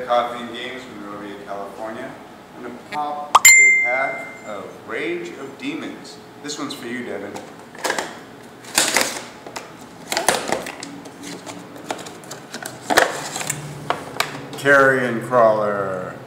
Coffee Games, Monrovia, California. I'm going to pop a pack of Rage of Demons. This one's for you, Devin. Carrion Crawler.